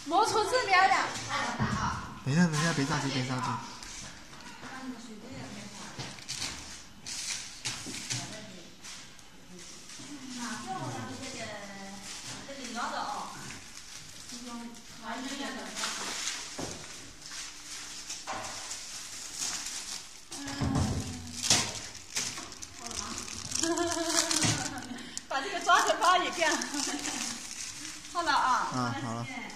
摸出质量了。 等一下，别着急。 把这个抓成包一个，好了啊。 啊，好了。